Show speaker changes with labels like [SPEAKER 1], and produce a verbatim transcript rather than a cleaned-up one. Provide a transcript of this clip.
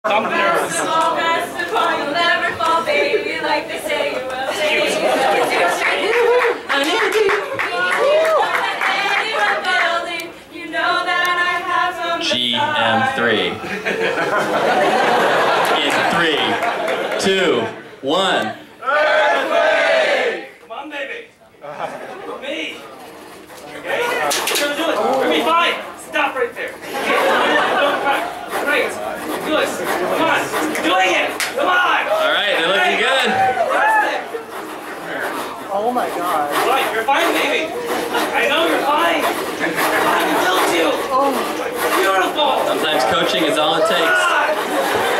[SPEAKER 1] I'm nervous.
[SPEAKER 2] Best of all, best of all, you'll never fall, baby, like they say you will.
[SPEAKER 1] G M three. In three, two, one.
[SPEAKER 3] Earthquake! Come on, baby. Me. Okay? You're gonna do it. You're gonna be fine. Stop right there. Okay. Don't crack. Great. Good. Come on. You're doing it. Come on.
[SPEAKER 1] All right, they're looking good.
[SPEAKER 4] Oh my god.
[SPEAKER 3] All right, you're fine, baby. I know you're fine. I built you.
[SPEAKER 4] Oh.
[SPEAKER 3] Beautiful.
[SPEAKER 1] Sometimes coaching is all it takes.